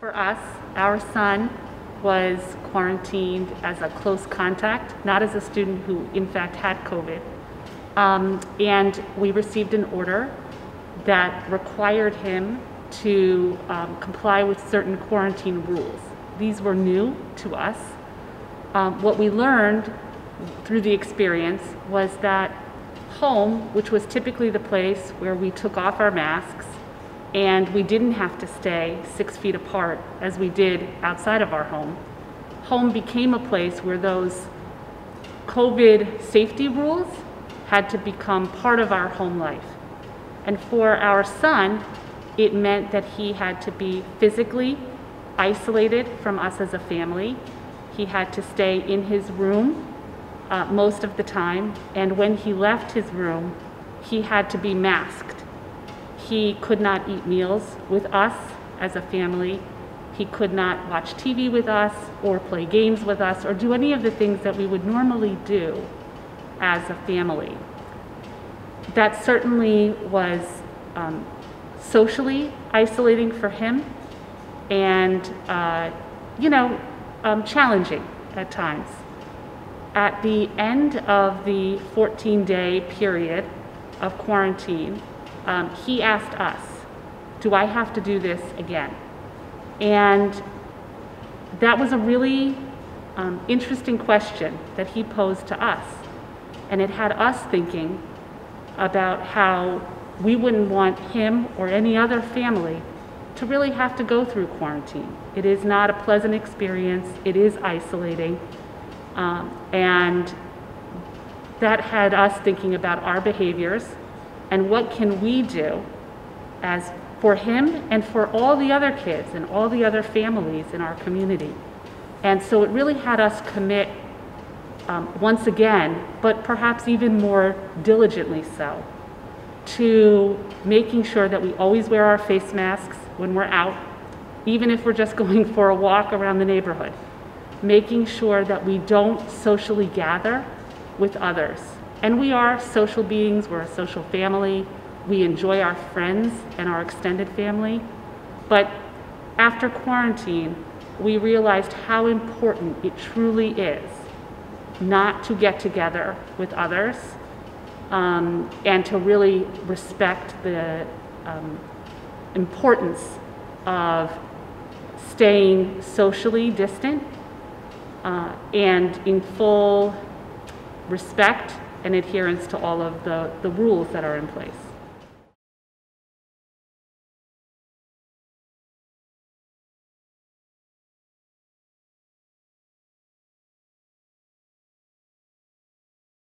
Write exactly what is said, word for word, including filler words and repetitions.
For us, our son was quarantined as a close contact, not as a student who in fact had COVID. Um, and we received an order that required him to um, comply with certain quarantine rules. These were new to us. Um, what we learned through the experience was that home, which was typically the place where we took off our masks and we didn't have to stay six feet apart as we did outside of our home, home became a place where those COVID safety rules had to become part of our home life. And for our son, it meant that he had to be physically isolated from us as a family. He had to stay in his room uh, most of the time, and when he left his room, he had to be masked. He could not eat meals with us as a family. He could not watch T V with us or play games with us or do any of the things that we would normally do as a family. That certainly was um, socially isolating for him and, uh, you know, um, challenging at times. At the end of the fourteen-day period of quarantine, um, he asked us, do I have to do this again? And that was a really um, interesting question that he posed to us. And it had us thinking about how we wouldn't want him or any other family to really have to go through quarantine. It is not a pleasant experience. It is isolating. Um, and that had us thinking about our behaviors and what can we do as for him and for all the other kids and all the other families in our community. And so it really had us commit um, once again, but perhaps even more diligently so, to making sure that we always wear our face masks when we're out, even if we're just going for a walk around the neighborhood, making sure that we don't socially gather with others. And we are social beings, we're a social family, we enjoy our friends and our extended family, but after quarantine, we realized how important it truly is not to get together with others, um, and to really respect the um, importance of staying socially distant uh, and in full respect and adherence to all of the, the rules that are in place.